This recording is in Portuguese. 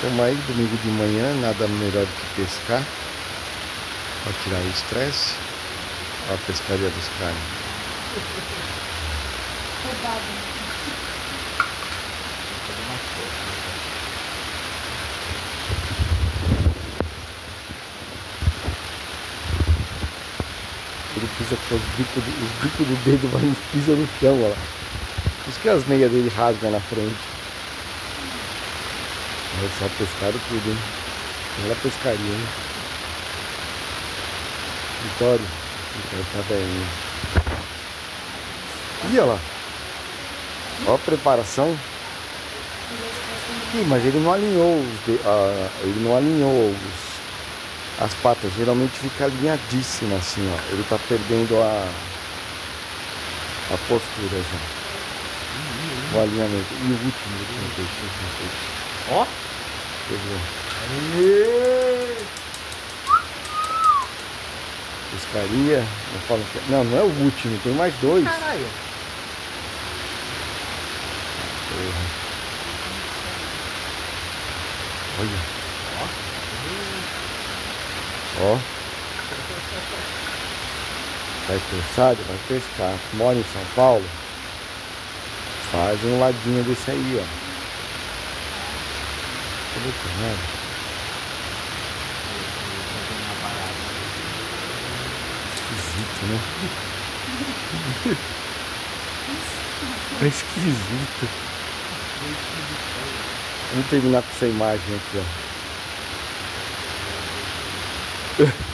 Toma aí, domingo de manhã, nada melhor do que pescar. Pra tirar o estresse. Olha a pescaria dos caras. Ele pisa com os bicos do dedo, mas não pisa no chão, olha lá. Por isso que as meias dele rasgam na frente. Eles só pescaram tudo, hein? Bela pescaria, hein? Vitório tá velhinho. E olha lá. Olha a preparação. Ih, mas ele não alinhou as patas. Geralmente fica alinhadíssima assim, ó. Ele tá perdendo a postura já. O alinhamento. E o último peixe. Ó. Pegou. Pescaria. Eu falo que... Não é o último, tem mais dois. Caralho. Porra. Olha. Ó. Tá estressado? Vai pescar. Mora em São Paulo? Faz um ladinho desse aí, ó. Cadê o canal? Esquisito, né? É esquisito. Vamos terminar com essa imagem aqui, ó.